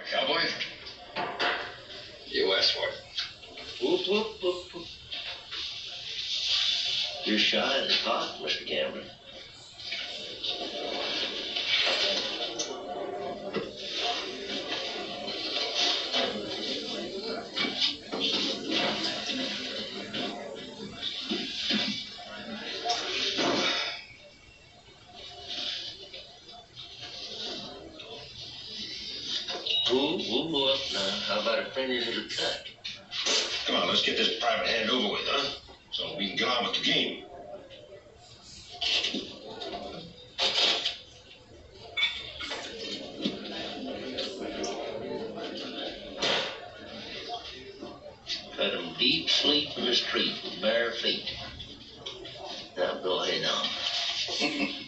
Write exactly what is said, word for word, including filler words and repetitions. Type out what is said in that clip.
Cowboy? You asked for it. Whoop, whoop, whoop, whoop. You're shy as a fox, Mister Cameron. Ooh, ooh, ooh, now, how about a friendly little cut? Come on, let's get this private hand over with, huh? So we can get on with the game. Cut him deep sleep in the street with bare feet. Now go ahead on.